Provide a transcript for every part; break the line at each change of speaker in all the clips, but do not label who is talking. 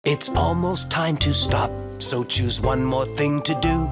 It's almost time to stop, so choose one more thing to do.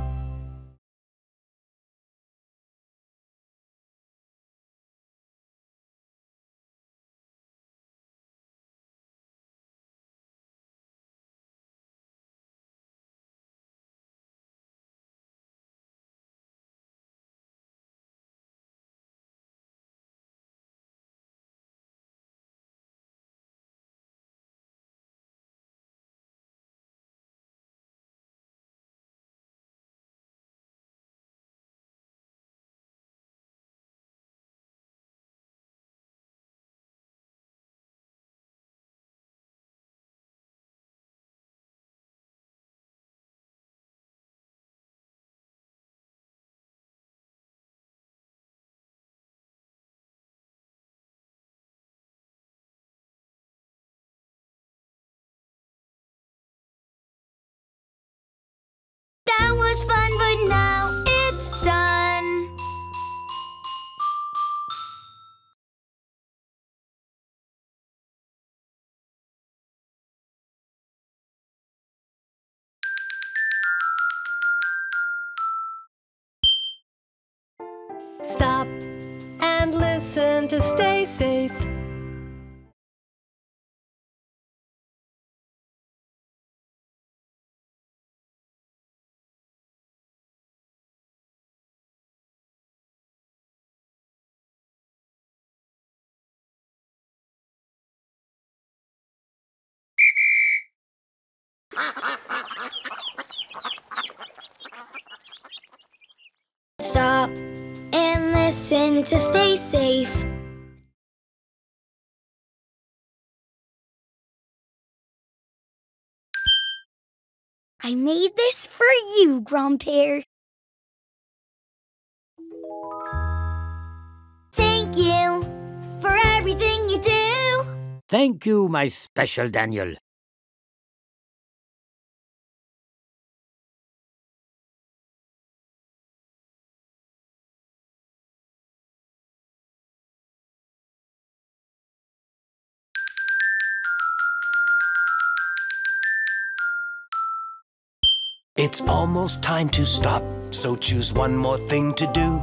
That was fun, but now it's done.
Stop and listen to stay safe.
Stop and listen to stay safe. I made this for you, Grandpere. Thank you for everything you do.
Thank you, my special Daniel.
It's almost time to stop, so choose one more thing to do.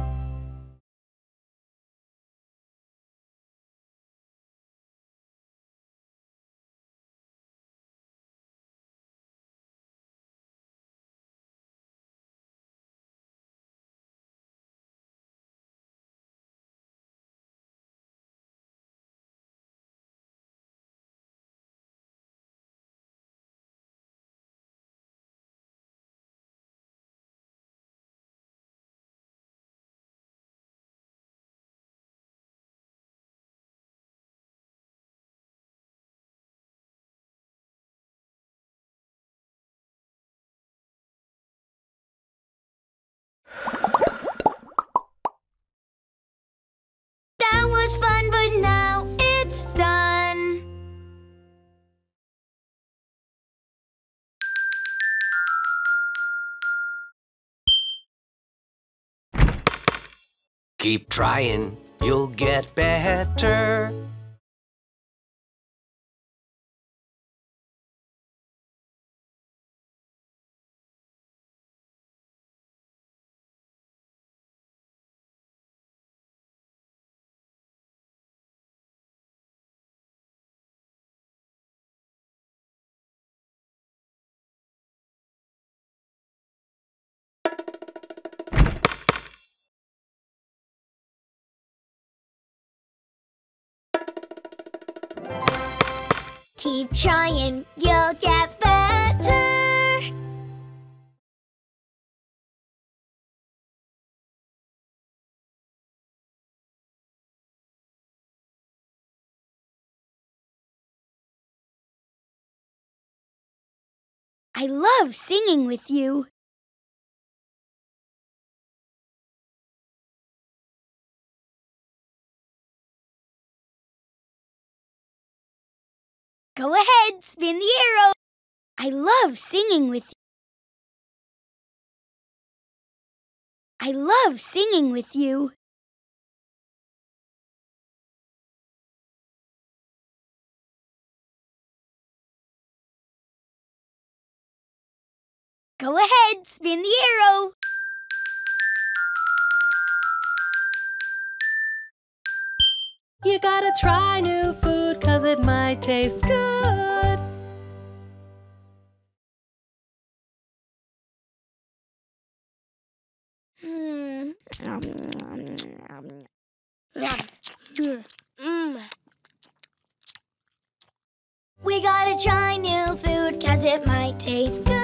That was fun, but now it's done.
Keep trying, you'll get better.
Keep trying, you'll get better. I love singing with you. Go ahead, spin the arrow. I love singing with you. I love singing with you. Go ahead, spin the arrow.
You gotta try new food 'cause it might taste good.
We gotta try new food 'cause it might taste good.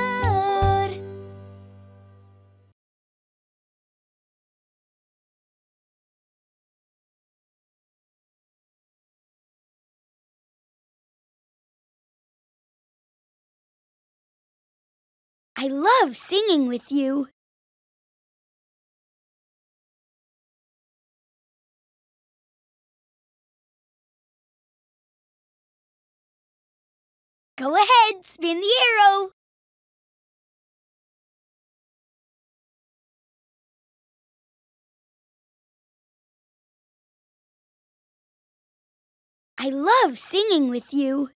I love singing with you. Go ahead, spin the arrow. I love singing with you.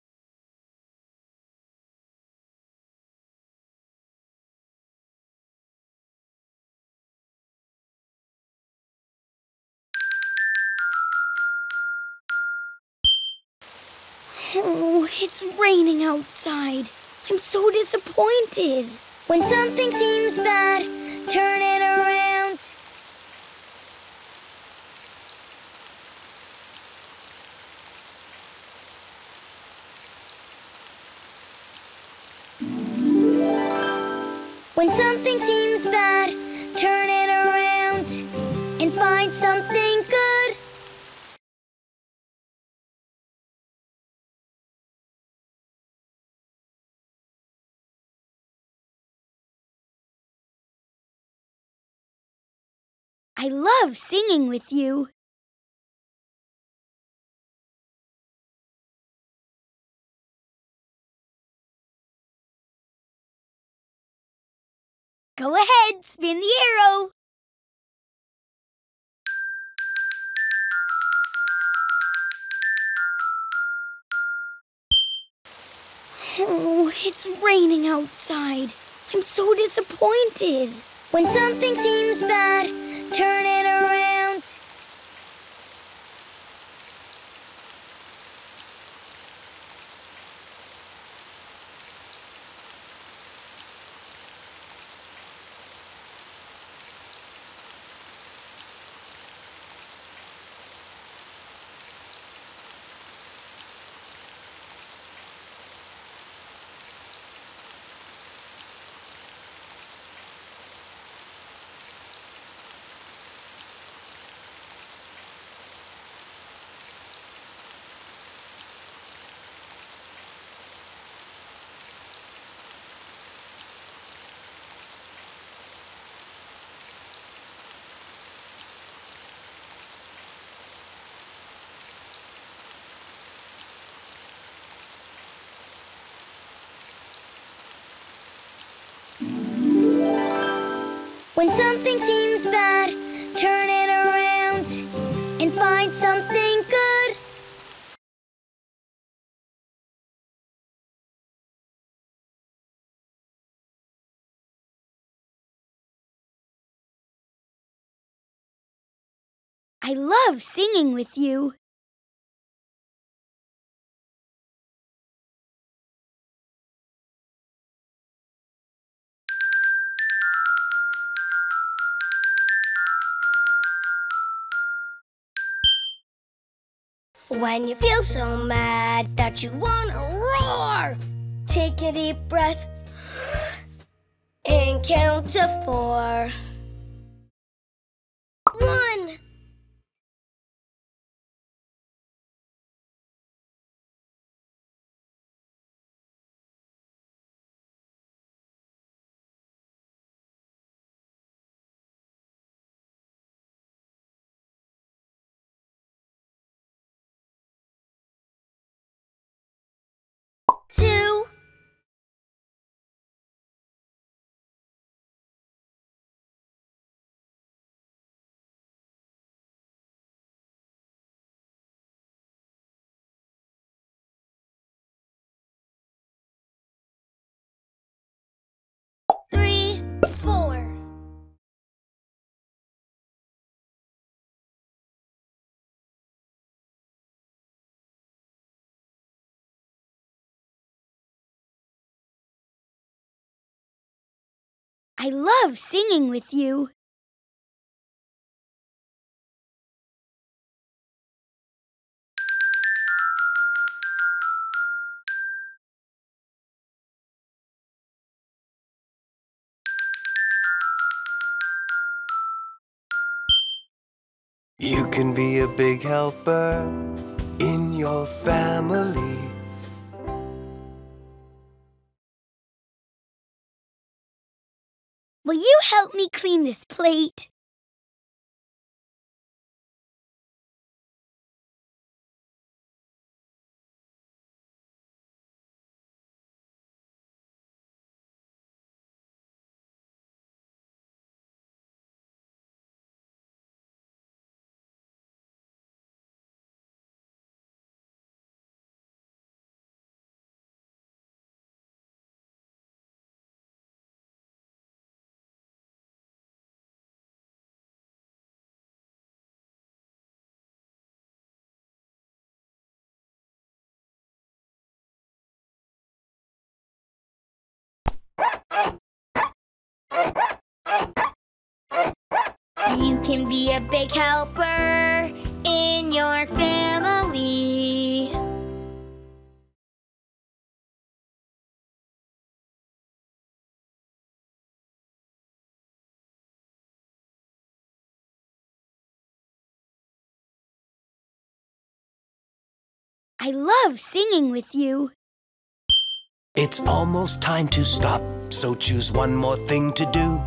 Oh, it's raining outside. I'm so disappointed. When something seems bad, turn it around. When something seems bad, turn it around and find something good. I love singing with you. Go ahead, spin the arrow. Oh, it's raining outside. I'm so disappointed. When something seems bad, turn it around. When something seems bad, turn it around and find something good. I love singing with you. When you feel so mad that you wanna roar, take a deep breath and count to 4. 1. Two. I love singing with you.
You can be a big helper in your family.
Will you help me clean this plate? You can be a big helper in your family. I love singing with you.
It's almost time to stop, so choose one more thing to do.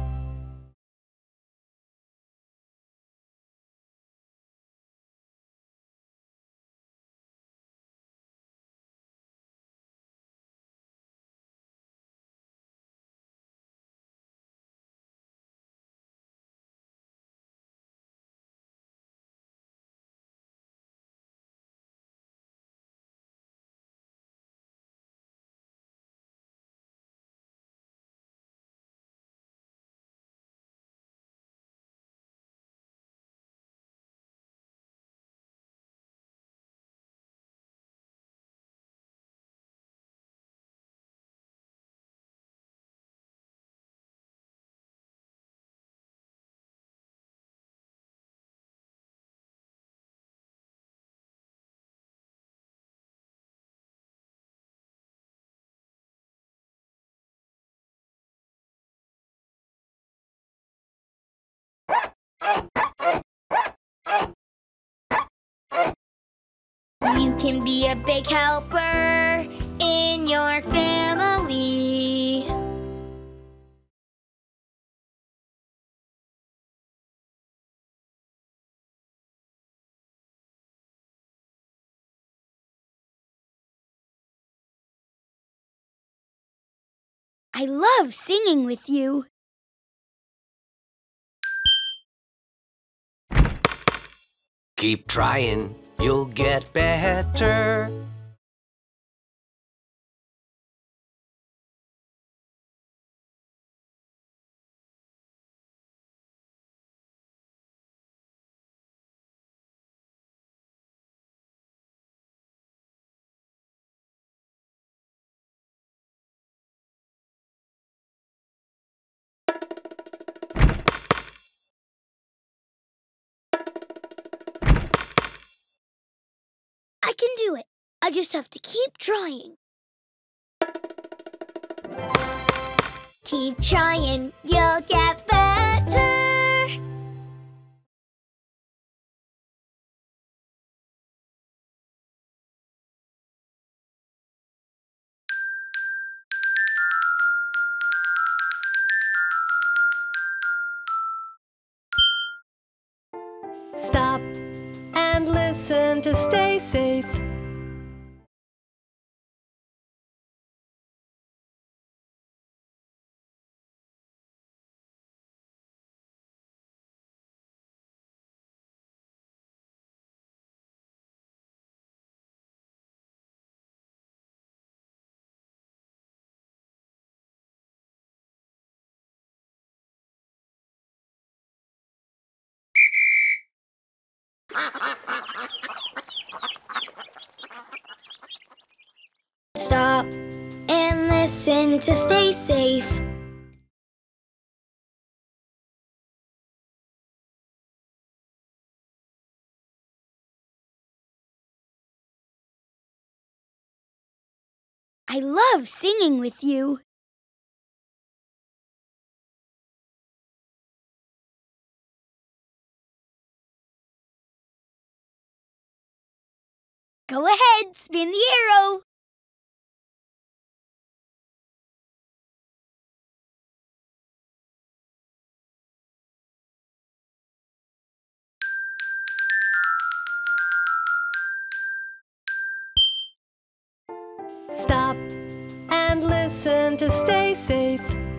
You can be a big helper in your family. I love singing with you.
Keep trying, you'll get better.
I can do it. I just have to keep trying. Keep trying, you'll get better.
Stop and listen to stay safe.
Stop and listen to stay safe. I love singing with you. Go ahead, spin the arrow.
Stop and listen to stay safe.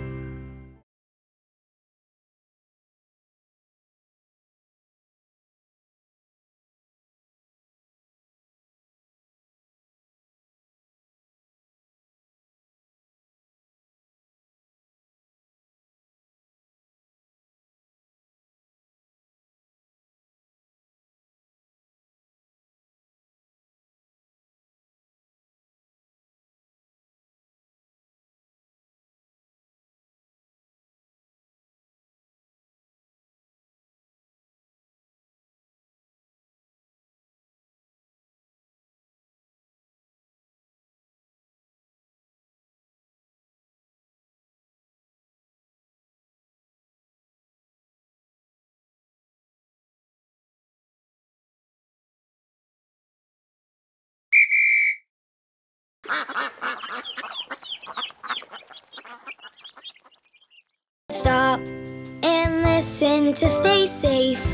Stop and listen to stay safe.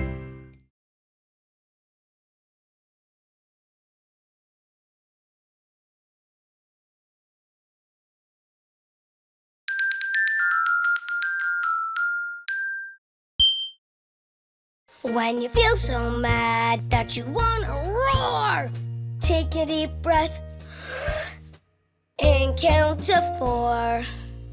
When you feel so mad that you want to roar, take a deep breath and count to 4.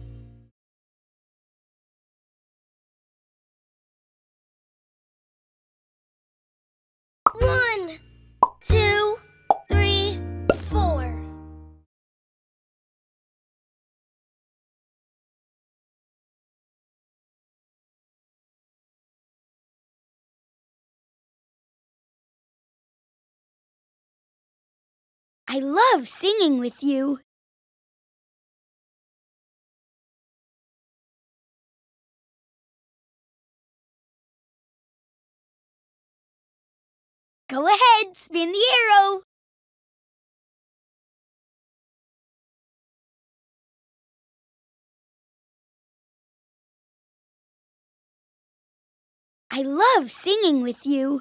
1, 2, 3, 4. I love singing with you. Go ahead, spin the arrow. I love singing with you.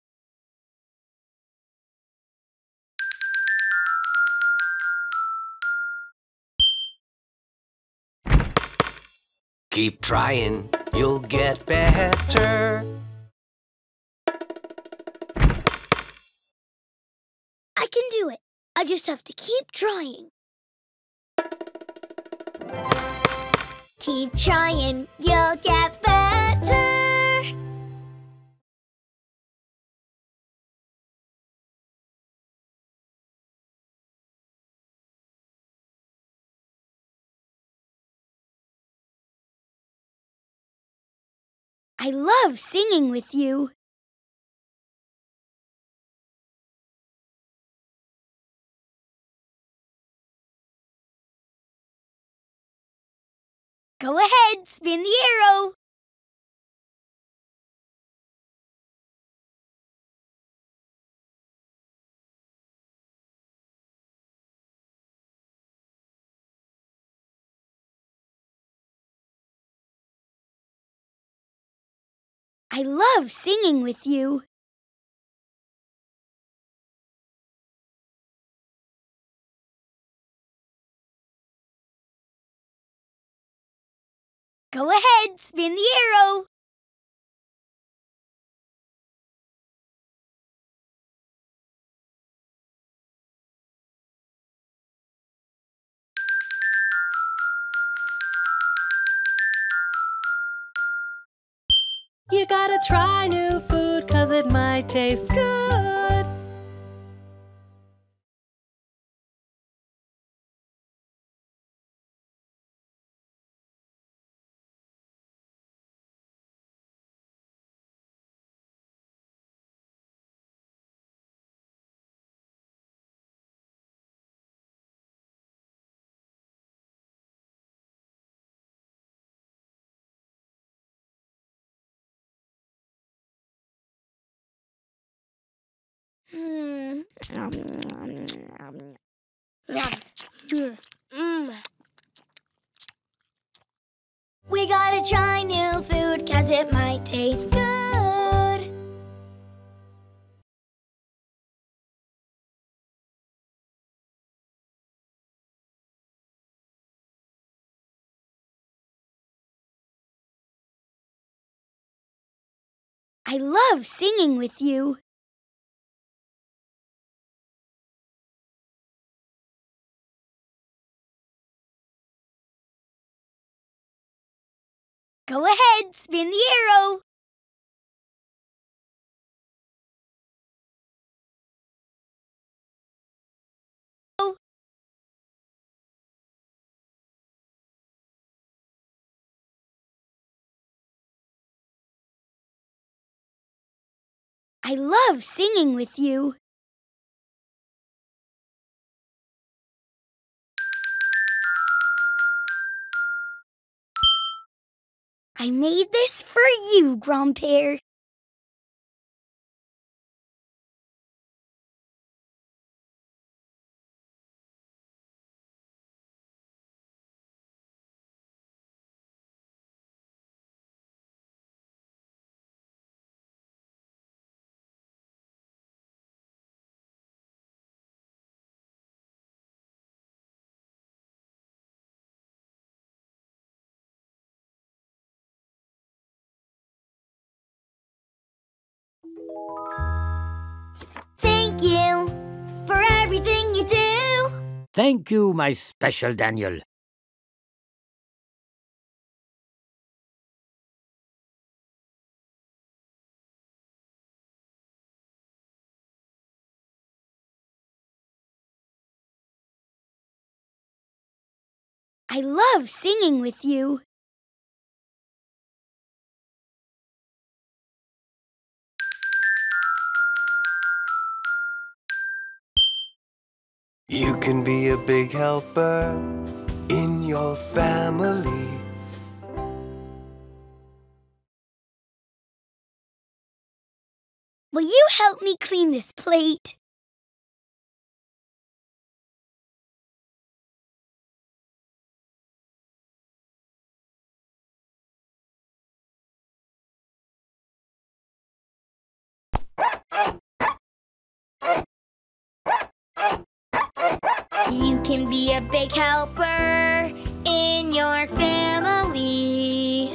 Keep trying, you'll get better.
I can do it. I just have to keep trying. Keep trying, you'll get better. I love singing with you. Go ahead, spin the arrow. I love singing with you. Go ahead, spin the arrow.
You gotta try new food 'cause it might taste good.
We gotta try new food 'cause it might taste good. I love singing with you. Go ahead, spin the arrow. I love singing with you. I made this for you, Grandpere. Thank you for everything you do.
Thank you, my special Daniel.
I love singing with you.
You can be a big helper in your family.
Will you help me clean this plate? You can be a big helper in your family.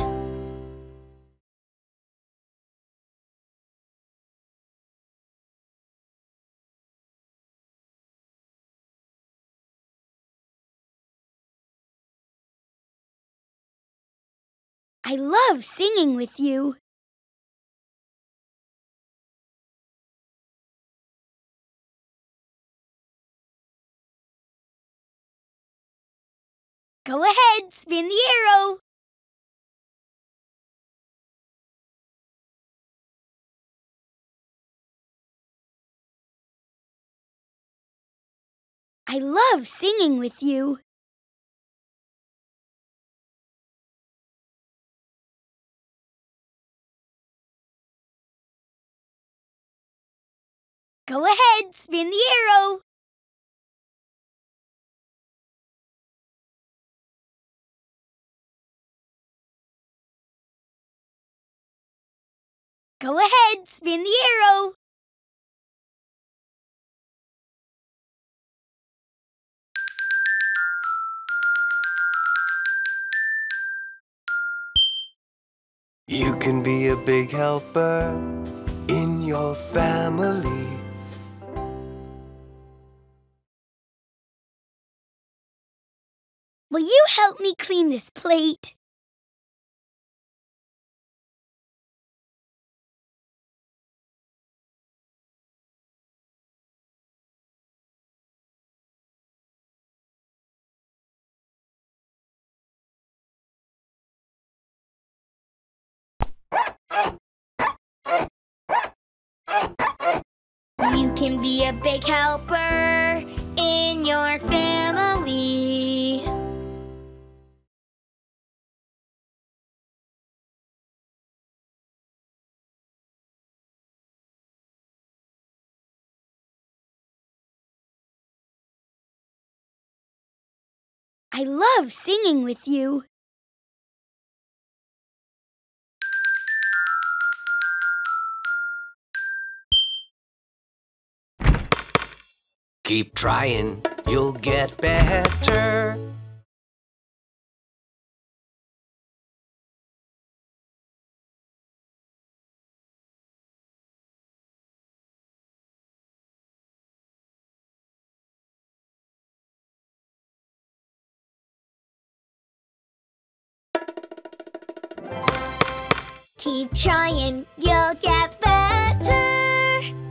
I love singing with you. Go ahead, spin the arrow. I love singing with you. Go ahead, spin the arrow. Go ahead, spin the arrow.
You can be a big helper in your family.
Will you help me clean this plate? You can be a big helper in your family. I love singing with you.
Keep trying, you'll get better.
Keep trying, you'll get better.